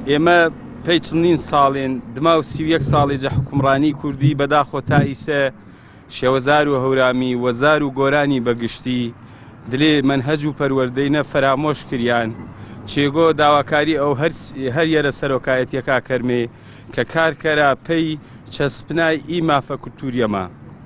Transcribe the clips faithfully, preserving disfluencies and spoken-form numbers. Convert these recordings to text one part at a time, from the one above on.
ئێمە پێی چەندین ساڵێن دما و سی و یەک ساڵێجە حکومڕانی کوردی بەداخۆ تا ئیسە شێوەزار و هەورامی وەزار و گۆرانی بەگشتی دلێ منهەج و پەروەردەینە فەرامۆش کریان چێگۆ داواکاری ئەو هەر یەرە سەرۆکایەتیەکا کەرمێ کە کارکەرا پێی چەسپنای ئی مافە کولتوریەمە.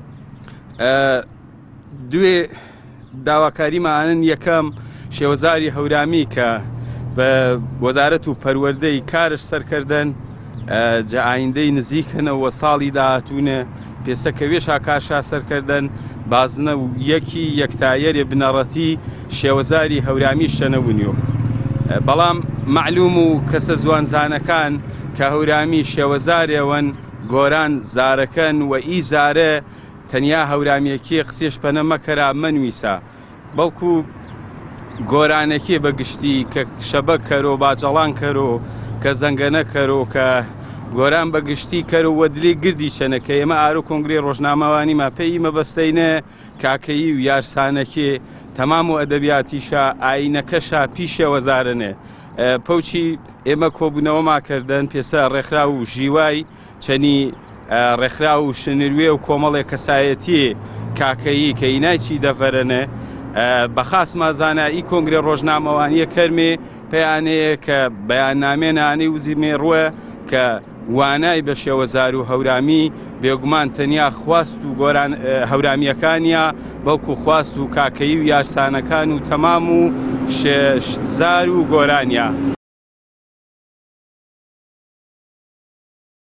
دوێ داواکاریمانن یەکەم شێوەزاری هەورامی کە بە وەزارەت و پەروەردەی کارش سەرکردن جە ئایندەی نزیکەنەوە ساڵی داهاتوونە پێسەکە وێشا کارشا سەرکردن بازنە و یەکی یەکتایەرێ بنەڕەتی شێوەزاری هەورامی شەنەونیۆ. بەڵام معلوم و کەسە زوانزانەکان کە هەورامی شێوەزارێوەن گۆران زارەکەن و ئی زارە تەنیا هەورامیەکی قسێش پەنە مەکەرا منویسە بەڵکو گۆرانەکێ بەگشتی کە شەبە کەرۆ باجەڵان کەرۆ کە زەنگەنە کەرۆ کە گۆران بەگشتی کەرۆ وەدلی گردی شەنە کە ئێمە ئارو کۆنگرێ ڕۆژنامەوانی ماپەی مەبەستەینە کاکەیی و یارسانەکێ تەمام و ئەدەبیاتیشە ئاینەکەشا پیشە وەزارنێ پەوچی ئێمە کۆبوونەوەماکردن پێسە ڕێکخرا و ژیوای چەنی ڕێکخرا و شنروێ و کۆمەڵێک کەسایەتی کاکەیی کە ئینایکی دەڤەرەنە بەخاس مازانایی کۆنگرێ ڕۆژنامەوانیە کەرمێ پەیانەیە کە بەیاننامێنانەی وزیرمێ ڕووە کە وانای بە شێوەزار و هەورامی بێگومان تەنیا خواست و گۆران هەورامیەکانیە بەڵکو خواست و کاکەیی و یارسانەکان و تەمام و زار و گۆرانیە.